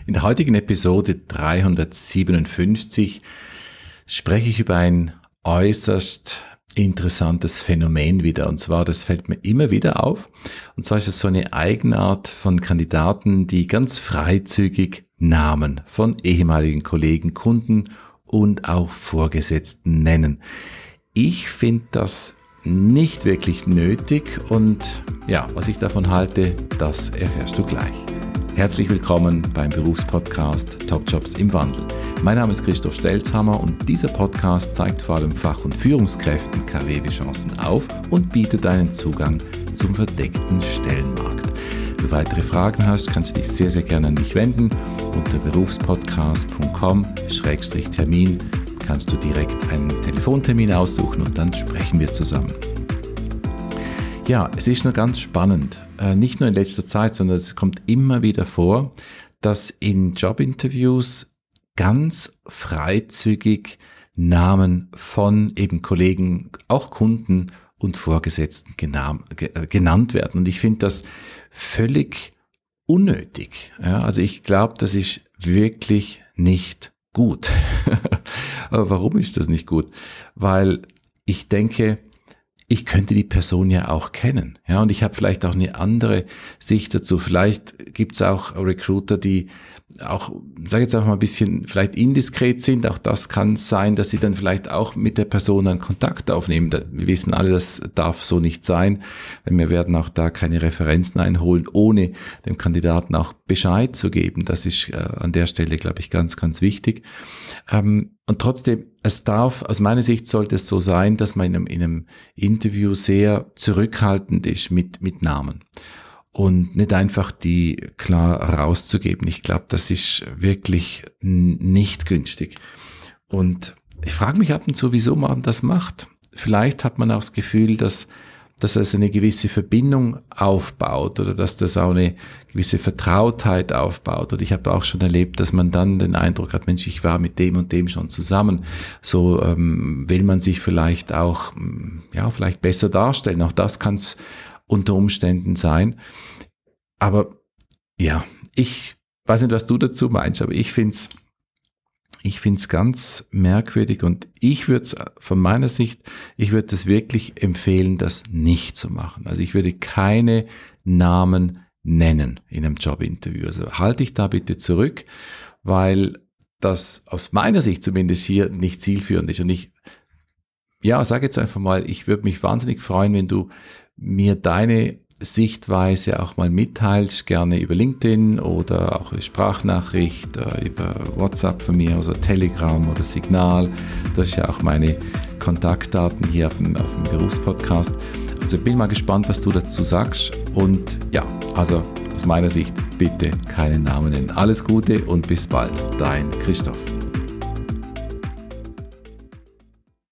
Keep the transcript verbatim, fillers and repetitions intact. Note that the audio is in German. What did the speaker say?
In der heutigen Episode dreihundertsiebenundfünfzig spreche ich über ein äußerst interessantes Phänomen wieder. Und zwar, das fällt mir immer wieder auf. Und zwar ist es so eine Eigenart von Kandidaten, die ganz freizügig Namen von ehemaligen Kollegen, Kunden und auch Vorgesetzten nennen. Ich finde das nicht wirklich nötig und ja, was ich davon halte, das erfährst du gleich. Herzlich willkommen beim Berufspodcast Top Jobs im Wandel. Mein Name ist Christoph Stelzhammer und dieser Podcast zeigt vor allem Fach- und Führungskräften Karrierechancen auf und bietet einen Zugang zum verdeckten Stellenmarkt. Wenn du weitere Fragen hast, kannst du dich sehr, sehr gerne an mich wenden. Unter berufspodcast punkt com Schrägstrich Termin kannst du direkt einen Telefontermin aussuchen und dann sprechen wir zusammen. Ja, es ist nur ganz spannend, nicht nur in letzter Zeit, sondern es kommt immer wieder vor, dass in Jobinterviews ganz freizügig Namen von eben Kollegen, auch Kunden und Vorgesetzten genannt werden. Und ich finde das völlig unnötig. Ja, also ich glaube, das ist wirklich nicht gut. Aber warum ist das nicht gut? Weil ich denke, ich könnte die Person ja auch kennen. Ja, und ich habe vielleicht auch eine andere Sicht dazu. Vielleicht gibt es auch Recruiter, die auch, sage jetzt einfach mal ein bisschen vielleicht indiskret sind. Auch das kann sein, dass sie dann vielleicht auch mit der Person einen Kontakt aufnehmen. Wir wissen alle, das darf so nicht sein. Wir werden auch da keine Referenzen einholen, ohne dem Kandidaten auch Bescheid zu geben. Das ist äh, an der Stelle, glaube ich, ganz, ganz wichtig. Ähm, und trotzdem, es darf, aus meiner Sicht sollte es so sein, dass man in einem, in einem Interview sehr zurückhaltend ist mit, mit Namen. Und nicht einfach die klar rauszugeben. Ich glaube, das ist wirklich nicht günstig. Und ich frage mich ab und zu, wieso man das macht. Vielleicht hat man auch das Gefühl, dass, dass es eine gewisse Verbindung aufbaut oder dass das auch eine gewisse Vertrautheit aufbaut. Und ich habe auch schon erlebt, dass man dann den Eindruck hat, Mensch, ich war mit dem und dem schon zusammen. So ähm, will man sich vielleicht auch, ja, vielleicht besser darstellen. Auch das kann es unter Umständen sein. Aber ja, ich weiß nicht, was du dazu meinst, aber ich finde es ich find's ganz merkwürdig und ich würde es von meiner Sicht, ich würde es wirklich empfehlen, das nicht zu machen. Also ich würde keine Namen nennen in einem Jobinterview. Also halte dich da bitte zurück, weil das aus meiner Sicht zumindest hier nicht zielführend ist. Und ich, ja, sage jetzt einfach mal, ich würde mich wahnsinnig freuen, wenn du mir deine Sichtweise auch mal mitteilst, gerne über LinkedIn oder auch eine Sprachnachricht, über WhatsApp von mir, also Telegram oder Signal. Das ist ja auch meine Kontaktdaten hier auf dem, auf dem Berufspodcast. Also bin mal gespannt, was du dazu sagst. Und ja, also aus meiner Sicht bitte keinen Namen nennen. Alles Gute und bis bald, dein Christoph.